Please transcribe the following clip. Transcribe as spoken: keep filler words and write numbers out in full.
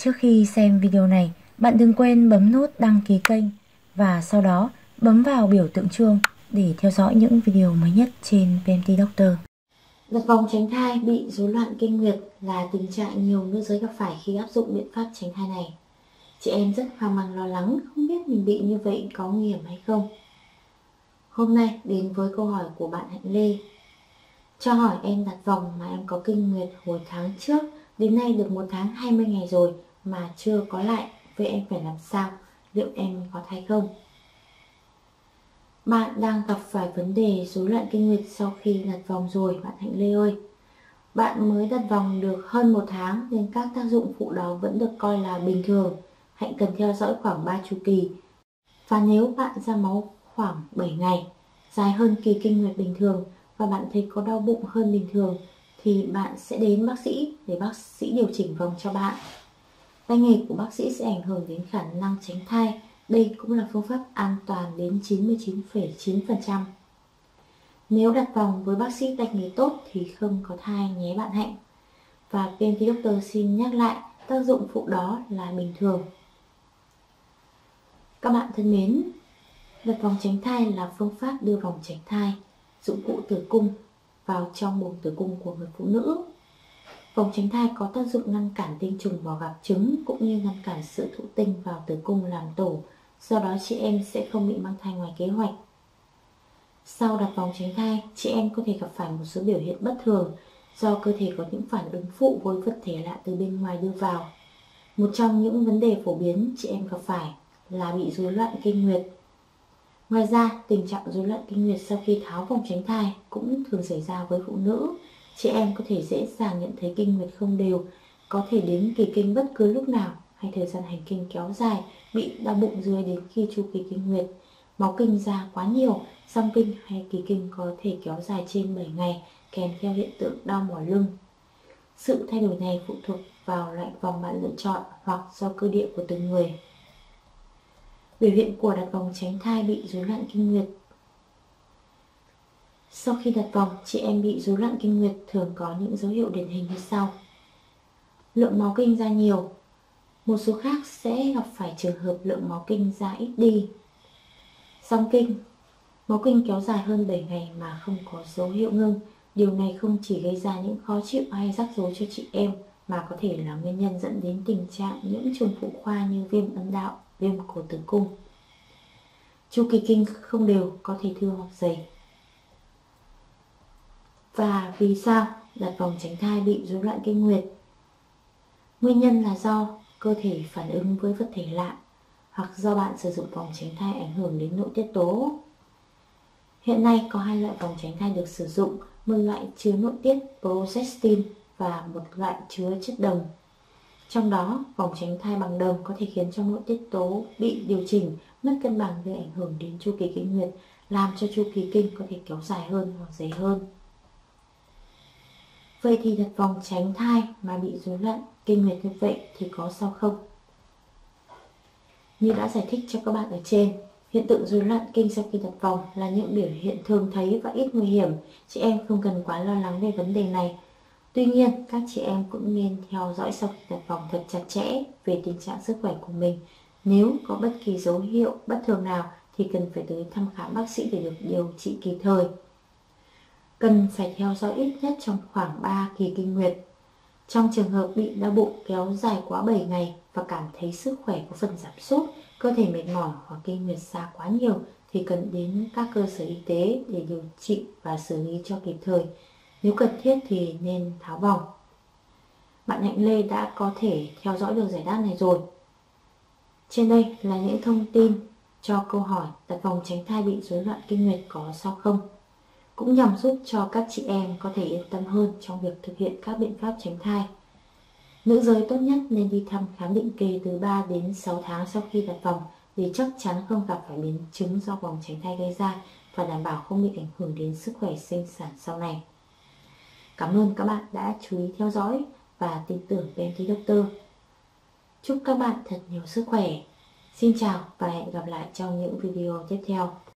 Trước khi xem video này, bạn đừng quên bấm nút đăng ký kênh và sau đó bấm vào biểu tượng chuông để theo dõi những video mới nhất trên pê em tê Doctor. Đặt vòng tránh thai bị rối loạn kinh nguyệt là tình trạng nhiều nữ giới gặp phải khi áp dụng biện pháp tránh thai này. Chị em rất hoang mang lo lắng, không biết mình bị như vậy có nguy hiểm hay không. Hôm nay đến với câu hỏi của bạn Hạnh Lê. Cho hỏi em đặt vòng mà em có kinh nguyệt hồi tháng trước, đến nay được một tháng hai mươi ngày rồi mà chưa có lại, vậy em phải làm sao? Liệu em có thai không? Bạn đang gặp phải vấn đề rối loạn kinh nguyệt sau khi đặt vòng rồi bạn Hạnh Lê ơi. Bạn mới đặt vòng được hơn một tháng nên các tác dụng phụ đó vẫn được coi là bình thường. Hạnh cần theo dõi khoảng ba chu kỳ. Và nếu bạn ra máu khoảng bảy ngày, dài hơn kỳ kinh nguyệt bình thường và bạn thấy có đau bụng hơn bình thường thì bạn sẽ đến bác sĩ để bác sĩ điều chỉnh vòng cho bạn. Tay nghề của bác sĩ sẽ ảnh hưởng đến khả năng tránh thai. Đây cũng là phương pháp an toàn đến chín mươi chín phẩy chín phần trăm. Nếu đặt vòng với bác sĩ tay nghề tốt thì không có thai nhé bạn Hạnh. Và pê em tê Doctor xin nhắc lại, tác dụng phụ đó là bình thường. Các bạn thân mến, đặt vòng tránh thai là phương pháp đưa vòng tránh thai, dụng cụ tử cung vào trong buồng tử cung của người phụ nữ. Vòng tránh thai có tác dụng ngăn cản tinh trùng vào gặp trứng cũng như ngăn cản sự thụ tinh vào tử cung làm tổ, do đó chị em sẽ không bị mang thai ngoài kế hoạch. Sau đặt vòng tránh thai, chị em có thể gặp phải một số biểu hiện bất thường do cơ thể có những phản ứng phụ với vật thể lạ từ bên ngoài đưa vào. Một trong những vấn đề phổ biến chị em gặp phải là bị rối loạn kinh nguyệt. Ngoài ra, tình trạng rối loạn kinh nguyệt sau khi tháo vòng tránh thai cũng thường xảy ra với phụ nữ. Chị em có thể dễ dàng nhận thấy kinh nguyệt không đều, có thể đến kỳ kinh bất cứ lúc nào hay thời gian hành kinh kéo dài, bị đau bụng dưới đến khi chu kỳ kinh nguyệt, máu kinh ra quá nhiều, dòng kinh hay kỳ kinh có thể kéo dài trên bảy ngày kèm theo hiện tượng đau mỏi lưng. Sự thay đổi này phụ thuộc vào loại vòng bạn lựa chọn hoặc do cơ địa của từng người. Biểu hiện của đặt vòng tránh thai bị rối loạn kinh nguyệt. Sau khi đặt vòng, chị em bị rối loạn kinh nguyệt thường có những dấu hiệu điển hình như sau. Lượng máu kinh ra nhiều. Một số khác sẽ gặp phải trường hợp lượng máu kinh ra ít đi. Dòng kinh. Máu kinh kéo dài hơn bảy ngày mà không có dấu hiệu ngưng. Điều này không chỉ gây ra những khó chịu hay rắc rối cho chị em mà có thể là nguyên nhân dẫn đến tình trạng nhiễm trùng phụ khoa như viêm âm đạo, viêm cổ tử cung. Chu kỳ kinh không đều, có thể thưa hoặc dày. Và vì sao đặt vòng tránh thai bị rối loạn kinh nguyệt? Nguyên nhân là do cơ thể phản ứng với vật thể lạ hoặc do bạn sử dụng vòng tránh thai ảnh hưởng đến nội tiết tố. Hiện nay có hai loại vòng tránh thai được sử dụng, một loại chứa nội tiết progestin và một loại chứa chất đồng. Trong đó, vòng tránh thai bằng đồng có thể khiến cho nội tiết tố bị điều chỉnh, mất cân bằng gây ảnh hưởng đến chu kỳ kinh nguyệt, làm cho chu kỳ kinh có thể kéo dài hơn hoặc dày hơn. Vậy thì đặt vòng tránh thai mà bị rối loạn kinh nguyệt như vậy thì có sao không? Như đã giải thích cho các bạn ở trên, hiện tượng rối loạn kinh sau khi đặt vòng là những biểu hiện thường thấy và ít nguy hiểm. Chị em không cần quá lo lắng về vấn đề này. Tuy nhiên, các chị em cũng nên theo dõi sau khi đặt vòng thật chặt chẽ về tình trạng sức khỏe của mình. Nếu có bất kỳ dấu hiệu bất thường nào thì cần phải tới thăm khám bác sĩ để được điều trị kịp thời. Cần phải theo dõi ít nhất trong khoảng ba kỳ kinh nguyệt. Trong trường hợp bị đau bụng kéo dài quá bảy ngày và cảm thấy sức khỏe có phần giảm sút, cơ thể mệt mỏi hoặc kinh nguyệt xa quá nhiều thì cần đến các cơ sở y tế để điều trị và xử lý cho kịp thời. Nếu cần thiết thì nên tháo vòng. Bạn Hạnh Lê đã có thể theo dõi được giải đáp này rồi. Trên đây là những thông tin cho câu hỏi đặt vòng tránh thai bị rối loạn kinh nguyệt có sao không, cũng nhằm giúp cho các chị em có thể yên tâm hơn trong việc thực hiện các biện pháp tránh thai. Nữ giới tốt nhất nên đi thăm khám định kỳ từ ba đến sáu tháng sau khi đặt vòng để chắc chắn không gặp phải biến chứng do vòng tránh thai gây ra và đảm bảo không bị ảnh hưởng đến sức khỏe sinh sản sau này. Cảm ơn các bạn đã chú ý theo dõi và tin tưởng pê em tê Doctor. Chúc các bạn thật nhiều sức khỏe. Xin chào và hẹn gặp lại trong những video tiếp theo.